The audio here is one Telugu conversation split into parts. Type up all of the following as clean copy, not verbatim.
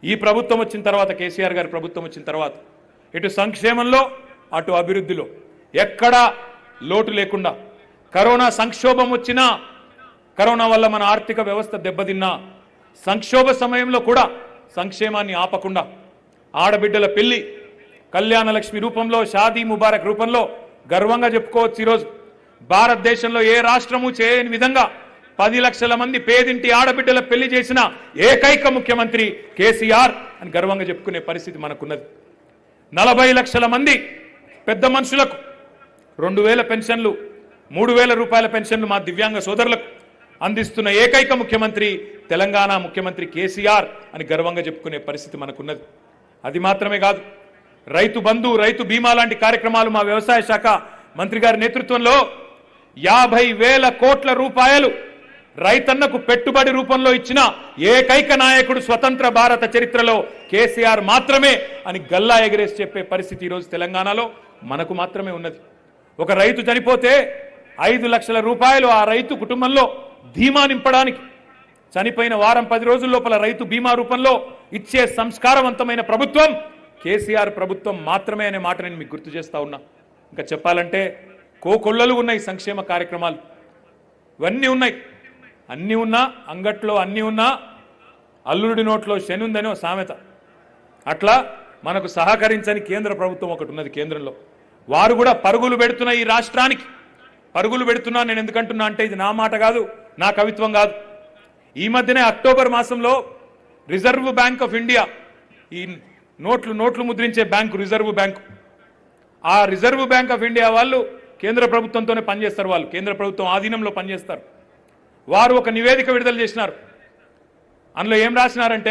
ఈ ప్రభుత్వం వచ్చిన తర్వాత కేసీఆర్ గారి ప్రభుత్వం వచ్చిన తర్వాత ఇటు సంక్షేమంలో అటు అభివృద్ధిలో ఎక్కడా లోటు లేకుండా కరోనా సంక్షోభం వచ్చినా కరోనా వల్ల మన ఆర్థిక వ్యవస్థ దెబ్బతిన్నా సంక్షోభ సమయంలో కూడా సంక్షేమాన్ని ఆపకుండా ఆడబిడ్డల పెళ్లి కళ్యాణ లక్ష్మి రూపంలో షాదీ ముబారక్ రూపంలో గర్వంగా చెప్పుకోవచ్చు ఈరోజు భారతదేశంలో ఏ రాష్ట్రము చేయని విధంగా 10 లక్షల మంది పేదింటి ఆడబిడ్డల పెళ్లి చేసిన ఏకైక ముఖ్యమంత్రి కేసీఆర్ అని గర్వంగా చెప్పుకునే పరిస్థితి మనకున్నది 40 లక్షల మంది పెద్ద మనుషులకు 2000 పెన్షన్లు 3000 రూపాయల పెన్షన్లు మా దివ్యాంగ సోదరులకు అందిస్తున్న ఏకైక ముఖ్యమంత్రి తెలంగాణ ముఖ్యమంత్రి కేసీఆర్ అని గర్వంగా చెప్పుకునే పరిస్థితి మనకున్నది అది మాత్రమే కాదు రైతు బంధు రైతు బీమా లాంటి కార్యక్రమాలు మా వ్యవసాయ శాఖ మంత్రి గారి నేతృత్వంలో 50,000 కోట్ల రూపాయలు రైతన్నకు పెట్టుబడి రూపంలో ఇచ్చిన ఏకైక నాయకుడు స్వతంత్ర భారత చరిత్రలో కేసీఆర్ మాత్రమే అని గల్లా ఎగరేసి చెప్పే పరిస్థితి ఈరోజు తెలంగాణలో మనకు మాత్రమే ఉన్నది ఒక రైతు చనిపోతే 5 లక్షల రూపాయలు ఆ రైతు కుటుంబంలో ధీమా నింపడానికి చనిపోయిన వారం 10 రోజుల లోపల రైతు బీమా రూపంలో ఇచ్చే సంస్కారవంతమైన ప్రభుత్వం కేసీఆర్ ప్రభుత్వం మాత్రమే అనే మాట నేను మీకు గుర్తు చేస్తా ఉన్నా ఇంకా చెప్పాలంటే కోకొల్లలు ఉన్నాయి సంక్షేమ కార్యక్రమాలు ఇవన్నీ ఉన్నాయి అన్నీ ఉన్నా అంగట్లో అన్నీ ఉన్నా అల్లుడి నోట్లో శని ఉందని ఒక సామెత అట్లా మనకు సహకరించని కేంద్ర ప్రభుత్వం ఒకటి ఉన్నది కేంద్రంలో వారు కూడా పరుగులు పెడుతున్న ఈ రాష్ట్రానికి పరుగులు పెడుతున్నా నేను ఎందుకంటున్నా అంటే ఇది నా మాట కాదు నా కవిత్వం కాదు ఈ మధ్యనే అక్టోబర్ మాసంలో రిజర్వ్ బ్యాంక్ ఆఫ్ ఇండియా ఈ నోట్లు ముద్రించే బ్యాంకు రిజర్వ్ బ్యాంకు ఆ రిజర్వ్ బ్యాంక్ ఆఫ్ ఇండియా వాళ్ళు కేంద్ర ప్రభుత్వంతోనే పనిచేస్తారు వాళ్ళు కేంద్ర ప్రభుత్వం ఆధీనంలో పనిచేస్తారు వారు ఒక నివేదిక విడుదల చేసినారు అందులో ఏం రాసినారంటే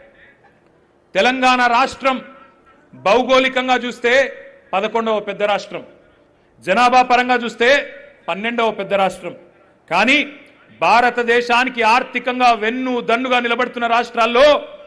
తెలంగాణ రాష్ట్రం భౌగోళికంగా చూస్తే 11వ పెద్ద రాష్ట్రం జనాభా పరంగా చూస్తే 12వ పెద్ద రాష్ట్రం కానీ భారతదేశానికి ఆర్థికంగా వెన్ను దన్నుగా నిలబడుతున్న రాష్ట్రాల్లో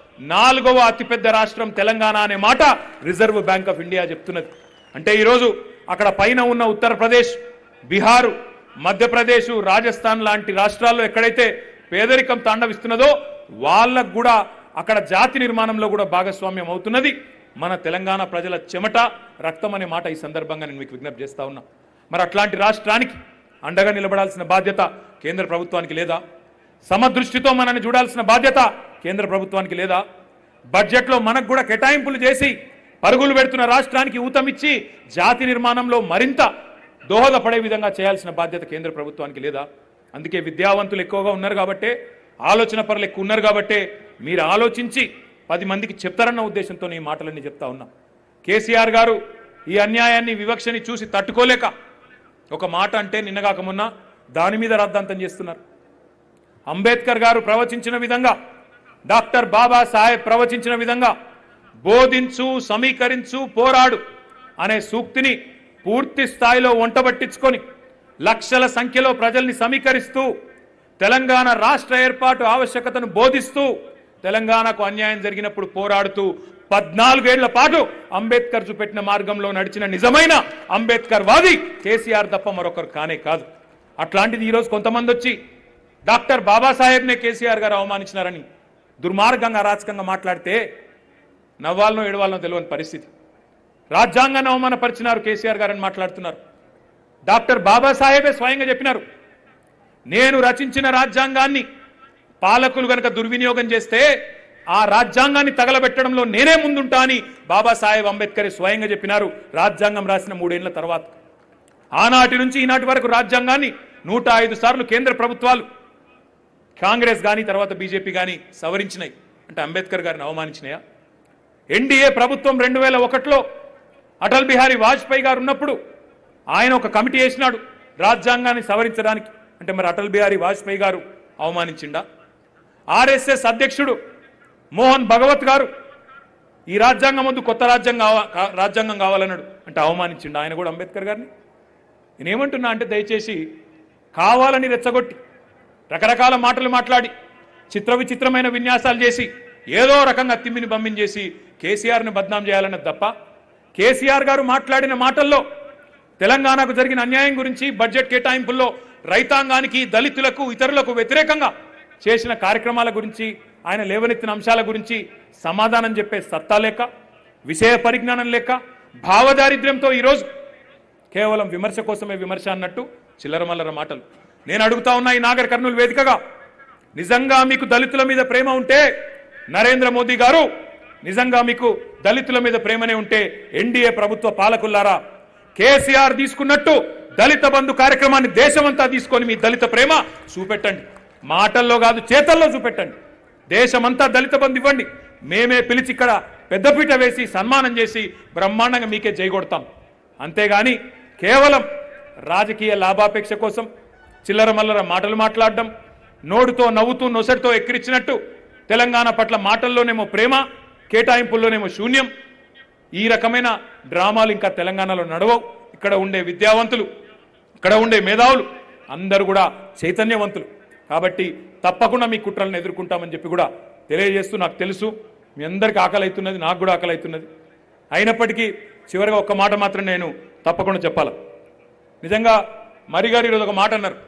4వ అతిపెద్ద రాష్ట్రం తెలంగాణ అనే మాట రిజర్వ్ బ్యాంక్ ఆఫ్ ఇండియా చెప్తున్నది అంటే ఈరోజు అక్కడ పైన ఉన్న ఉత్తరప్రదేశ్ బీహారు మధ్యప్రదేశ్ రాజస్థాన్ లాంటి రాష్ట్రాల్లో ఎక్కడైతే పేదరికం తాండవిస్తున్నదో వాళ్ళకు కూడా అక్కడ జాతి నిర్మాణంలో కూడా భాగస్వామ్యం అవుతున్నది మన తెలంగాణ ప్రజల చెమట రక్తం అనే మాట ఈ సందర్భంగా నేను మీకు విజ్ఞప్తి చేస్తా ఉన్నా మరి అట్లాంటి రాష్ట్రానికి అండగా నిలబడాల్సిన బాధ్యత కేంద్ర ప్రభుత్వానికి లేదా సమదృష్టితో మనల్ని చూడాల్సిన బాధ్యత కేంద్ర ప్రభుత్వానికి లేదా బడ్జెట్లో మనకు కూడా కేటాయింపులు చేసి పరుగులు పెడుతున్న రాష్ట్రానికి ఊతమిచ్చి జాతి నిర్మాణంలో మరింత దోహదపడే విధంగా చేయాల్సిన బాధ్యత కేంద్ర ప్రభుత్వానికి లేదా అందుకే విద్యావంతులు ఎక్కువగా ఉన్నారు కాబట్టే ఆలోచన పరులు ఎక్కువ ఉన్నారు కాబట్టే మీరు ఆలోచించి 10 మందికి చెప్తారన్న ఉద్దేశంతో ఈ మాటలన్నీ చెప్తా ఉన్నా కేసీఆర్ గారు ఈ అన్యాయాన్ని వివక్షని చూసి తట్టుకోలేక ఒక మాట అంటే నిన్నగాక మొన్న దాని మీద రాద్ధాంతం చేస్తున్నారు అంబేద్కర్ గారు ప్రవచించిన విధంగా డాక్టర్ బాబాసాహెబ్ ప్రవచించిన విధంగా బోధించు సమీకరించు పోరాడు అనే సూక్తిని పూర్తి స్థాయిలో వంటబట్టించుకొని లక్షల సంఖ్యలో ప్రజల్ని సమీకరిస్తూ తెలంగాణ రాష్ట్ర ఏర్పాటు ఆవశ్యకతను బోధిస్తూ తెలంగాణకు అన్యాయం జరిగినప్పుడు పోరాడుతూ 14 ఏళ్ల పాటు అంబేద్కర్ చూపెట్టిన మార్గంలో నడిచిన నిజమైన అంబేద్కర్ వాది కేసీఆర్ తప్ప మరొకరు కానే కాదు అట్లాంటిది ఈరోజు కొంతమంది వచ్చి డాక్టర్ బాబాసాహెబ్నే కేసీఆర్ గారు అవమానించినారని దుర్మార్గంగా అరాచకంగా మాట్లాడితే నవ్వాలనో ఏడవాలనో తెలియని పరిస్థితి రాజ్యాంగాన్ని అవమానపరిచినారు కేసీఆర్ గారని మాట్లాడుతున్నారు డాక్టర్ బాబాసాహెబే స్వయంగా చెప్పినారు నేను రచించిన రాజ్యాంగాన్ని పాలకులు గనక దుర్వినియోగం చేస్తే ఆ రాజ్యాంగాన్ని తగలబెట్టడంలో నేనే ముందుంటా అని బాబాసాహెబ్ అంబేద్కర్ స్వయంగా చెప్పినారు రాజ్యాంగం రాసిన 3 ఏళ్ల తర్వాత ఆనాటి నుంచి ఈనాటి వరకు రాజ్యాంగాన్ని 105 సార్లు కేంద్ర ప్రభుత్వాలు కాంగ్రెస్ కానీ తర్వాత బీజేపీ కానీ సవరించినాయి అంటే అంబేద్కర్ గారిని అవమానించినాయా ఎన్డీఏ ప్రభుత్వం 2001లో అటల్ బిహారీ వాజ్పేయి గారు ఉన్నప్పుడు ఆయన ఒక కమిటీ వేసినాడు రాజ్యాంగాన్ని సవరించడానికి అంటే మరి అటల్ బిహారీ వాజ్పేయి గారు అవమానించిండా ఆర్ఎస్ఎస్ అధ్యక్షుడు మోహన్ భగవత్ గారు ఈ రాజ్యాంగం ముందు కొత్త రాజ్యాంగం కావాలన్నాడు అంటే అవమానించిండా ఆయన కూడా అంబేద్కర్ గారిని నేనేమంటున్నా అంటే దయచేసి కావాలని రెచ్చగొట్టి రకరకాల మాటలు మాట్లాడి చిత్ర విచిత్రమైన విన్యాసాలు చేసి ఏదో రకంగా తిమ్మిని బమ్మిని చేసి కేసీఆర్ని బద్నాం చేయాలన్నది తప్ప కేసీఆర్ గారు మాట్లాడిన మాటల్లో తెలంగాణకు జరిగిన అన్యాయం గురించి బడ్జెట్ కేటాయింపుల్లో రైతాంగానికి దళితులకు ఇతరులకు వ్యతిరేకంగా చేసిన కార్యక్రమాల గురించి ఆయన లేవనెత్తిన అంశాల గురించి సమాధానం చెప్పే సత్తా లేక, విషయ పరిజ్ఞానం లేక, భావదారిద్ర్యంతో ఈరోజు కేవలం విమర్శ కోసమే విమర్శ అన్నట్టు చిల్లరమల్లర మాటలు. నేను అడుగుతా ఉన్నా ఈ నాగర్ కర్నూలు వేదికగా, నిజంగా మీకు దళితుల మీద ప్రేమ ఉంటే, నరేంద్ర మోదీ గారు నిజంగా మీకు దళితుల మీద ప్రేమనే ఉంటే, ఎన్డీఏ ప్రభుత్వ పాలకులారా, కేసీఆర్ తీసుకున్నట్టు దళిత బంధు కార్యక్రమాన్ని దేశమంతా తీసుకొని మీ దళిత ప్రేమ చూపెట్టండి. మాటల్లో కాదు, చేతల్లో చూపెట్టండి. దేశమంతా దళిత బంధు ఇవ్వండి. మేమే పిలిచి ఇక్కడ పెద్దపీట వేసి సన్మానం చేసి బ్రహ్మాండంగా మీకే జైగొడతాం. అంతేగాని కేవలం రాజకీయ లాభాపేక్ష కోసం చిల్లర మల్లర మాటలు మాట్లాడడం, నోడుతో నవ్వుతూ నొసటితో ఎక్కిరించినట్టు తెలంగాణ పట్ల మాటల్లోనేమో ప్రేమ, కేటాయింపుల్లోనేమో శూన్యం. ఈ రకమైన డ్రామాలు ఇంకా తెలంగాణలో నడవవు. ఇక్కడ ఉండే విద్యావంతులు, ఇక్కడ ఉండే మేధావులు అందరూ కూడా చైతన్యవంతులు. కాబట్టి తప్పకుండా మీ కుట్రలను ఎదుర్కొంటామని చెప్పి కూడా తెలియజేస్తూ, నాకు తెలుసు మీ అందరికీ ఆకలి అవుతున్నది, నాకు కూడా ఆకలి అవుతున్నది. అయినప్పటికీ చివరిగా ఒక్క మాట మాత్రం నేను తప్పకుండా చెప్పాలి. నిజంగా మరిగారు ఈరోజు ఒక మాట అన్నారు,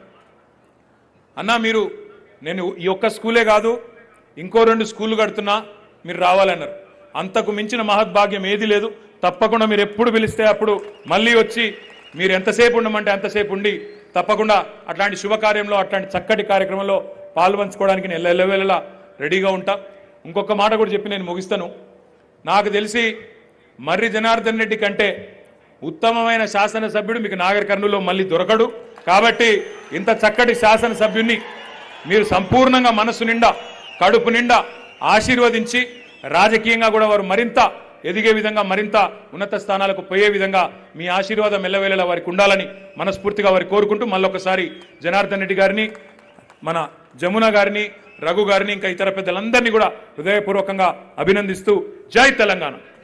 అన్నా మీరు నేను ఈ ఒక్క స్కూలే కాదు ఇంకో 2 స్కూళ్ళు కడుతున్నా, మీరు రావాలన్నారు. అంతకు మించిన మహద్భాగ్యం ఏది లేదు. తప్పకుండా మీరు ఎప్పుడు పిలిస్తే అప్పుడు మళ్ళీ వచ్చి మీరు ఎంతసేపు ఉండమంటే అంతసేపు ఉండి తప్పకుండా అట్లాంటి శుభకార్యంలో, అట్లాంటి చక్కటి కార్యక్రమంలో పాల్పంచుకోవడానికి నేను ఎల్లవేళలా రెడీగా ఉంటా. ఇంకొక మాట కూడా చెప్పి నేను ముగిస్తాను. నాకు తెలిసి మర్రి జనార్దన్ రెడ్డి కంటే ఉత్తమమైన శాసనసభ్యుడు మీకు నాగర్ కర్నూలులో మళ్ళీ దొరకడు. కాబట్టి ఇంత చక్కటి శాసనసభ్యుని మీరు సంపూర్ణంగా మనసు నిండా, కడుపు నిండా ఆశీర్వదించి రాజకీయంగా కూడా వారు మరింత ఎదిగే విధంగా, మరింత ఉన్నత స్థానాలకు పోయే విధంగా మీ ఆశీర్వాదం ఎల్లవేళలా వారికి ఉండాలని మనస్ఫూర్తిగా వారి కోరుకుంటూ, మళ్ళొకసారి జనార్దన్ రెడ్డి గారిని, మన జమున గారిని, రఘు గారిని, ఇంకా ఇతర పెద్దలందరినీ కూడా హృదయపూర్వకంగా అభినందిస్తూ జై తెలంగాణ.